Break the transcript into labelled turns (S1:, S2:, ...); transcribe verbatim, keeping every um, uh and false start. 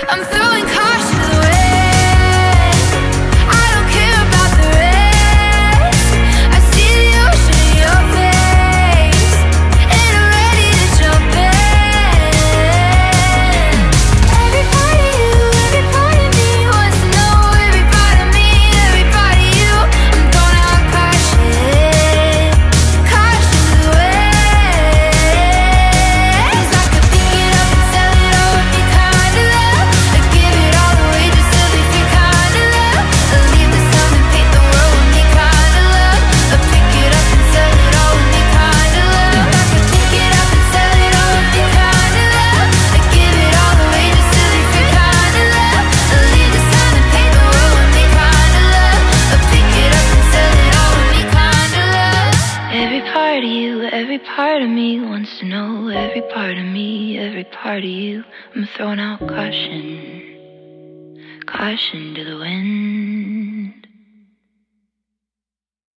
S1: I'm throwing caution to the wind. I don't care about the rest. I see the ocean in your face, and I'm ready to jump in. Every part of you, every part of me wants to know. Every part of me, every part of you. I'm throwing out caution, caution to the wind. 'Cause I could pick it up and sell it all with me kind of love. I give it all away just to leave you kind of love. I leave the sun and paint the world with me kind of love. I pick it up and sell it all with me kind of love. I could pick it up and sell it all with me kind of love. I give it all away just to leave you kind of love. I leave the sun and paint the world with me kind of love. I pick it up and sell it all with me kind of love. Every part of you, every part of me wants to know. Every part of me, every part of you. I'm throwing out caution, caution to the wind.